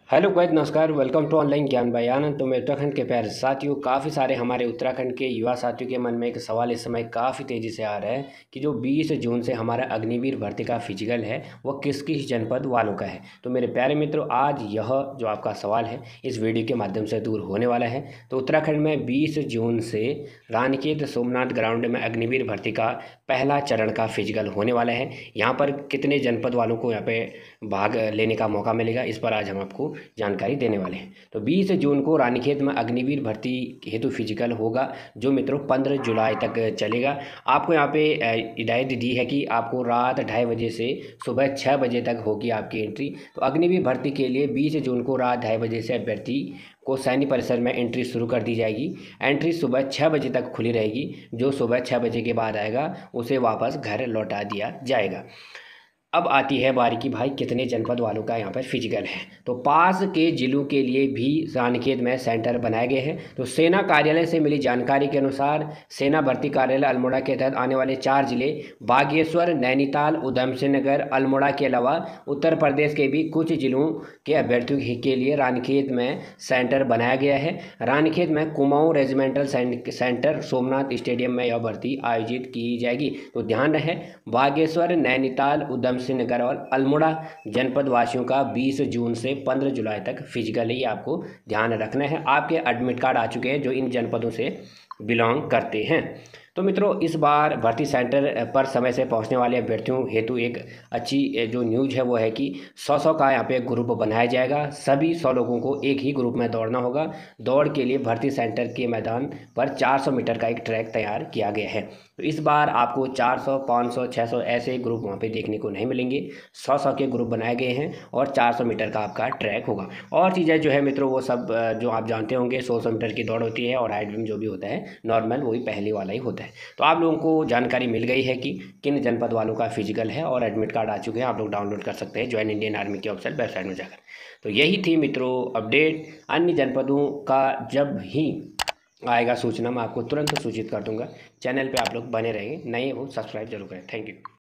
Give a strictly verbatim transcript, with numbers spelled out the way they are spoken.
Hello guys, नमस्कार। Welcome to online Gyan भाई आनंद। तो मेरे उत्तराखंड के प्यारे साथियों, काफ़ी सारे हमारे उत्तराखंड के युवा साथियों के मन में एक सवाल इस समय काफ़ी तेज़ी से आ रहा है कि जो बीस जून से हमारा अग्निवीर भर्ती का फिजिकल है वो किस किस जनपद वालों का है। तो मेरे प्यारे मित्रों, आज यह जो आपका सवाल है इस वीडियो के माध्यम से दूर होने वाला है। तो उत्तराखंड में बीस जून से रानीखेत सोमनाथ ग्राउंड में अग्निवीर भर्ती का पहला चरण का फिजिकल होने वाला है। यहाँ पर कितने जनपद वालों को यहाँ पे भाग लेने का मौका मिलेगा, इस पर आज हम आपको जानकारी देने वाले हैं। तो बीस जून को रानीखेत में अग्निवीर भर्ती हेतु फिजिकल होगा, जो मित्रों पंद्रह जुलाई तक चलेगा। आपको यहाँ पे हिदायत दी है कि आपको रात ढाई बजे से सुबह छः बजे तक होगी आपकी एंट्री। तो अग्निवीर भर्ती के लिए बीस जून को रात ढाई बजे से अभ्यर्थी को सैन्य परिसर में एंट्री शुरू कर दी जाएगी। एंट्री सुबह छः बजे तक खुली रहेगी। जो सुबह छः बजे के बाद आएगा उसे वापस घर लौटा दिया जाएगा। अब आती है बारी की भाई कितने जनपद वालों का यहाँ पर फिजिकल है। तो पास के जिलों के लिए भी रानीखेत में सेंटर बनाए गए हैं। तो सेना कार्यालय से मिली जानकारी के अनुसार सेना भर्ती कार्यालय अल्मोड़ा के तहत आने वाले चार जिले बागेश्वर, नैनीताल, उधमसिंह नगर, अल्मोड़ा के अलावा उत्तर प्रदेश के भी कुछ जिलों के अभ्यर्थियों के लिए रानीखेत में सेंटर बनाया गया है। रानीखेत में Kumaon regimental centre Somnath stadium में यह भर्ती आयोजित की जाएगी। तो ध्यान रहे, बागेश्वर, नैनीताल, उधमसिंह नगर और अल्मोड़ा जनपद वासियों का बीस जून से पंद्रह जुलाई तक फिजिकल ही आपको ध्यान रखना है। आपके एडमिट कार्ड आ चुके हैं जो इन जनपदों से बिलोंग करते हैं। तो मित्रों, इस बार भर्ती सेंटर पर समय से पहुंचने वाले अभ्यर्थियों हेतु एक अच्छी जो न्यूज़ है वो है कि सौ सौ का यहाँ पे ग्रुप बनाया जाएगा। सभी सौ लोगों को एक ही ग्रुप में दौड़ना होगा। दौड़ के लिए भर्ती सेंटर के मैदान पर चार सौ मीटर का एक ट्रैक तैयार किया गया है। तो इस बार आपको चार सौ, पाँच सौ, छः सौ ऐसे ग्रुप वहाँ पे देखने को नहीं मिलेंगे। सौ सौ के ग्रुप बनाए गए हैं और चार सौ मीटर का आपका ट्रैक होगा। और चीज़ें जो है मित्रों वो सब जो आप जानते होंगे, सौ सौ मीटर की दौड़ होती है और हाइट जो भी होता है नॉर्मल वही पहले वाला ही होता है। तो आप लोगों को जानकारी मिल गई है कि किन जनपद वालों का फिजिकल है और एडमिट कार्ड आ चुके हैं। आप लोग डाउनलोड कर सकते हैं ज्वाइन इंडियन आर्मी की ऑफिशियल वेबसाइट में जाकर। तो यही थी मित्रों अपडेट। अन्य जनपदों का जब ही आएगा सूचना मैं आपको तुरंत सूचित कर दूंगा। चैनल पे आप लोग बने रहेंगे, नए हो सब्सक्राइब जरूर करें। Thank you.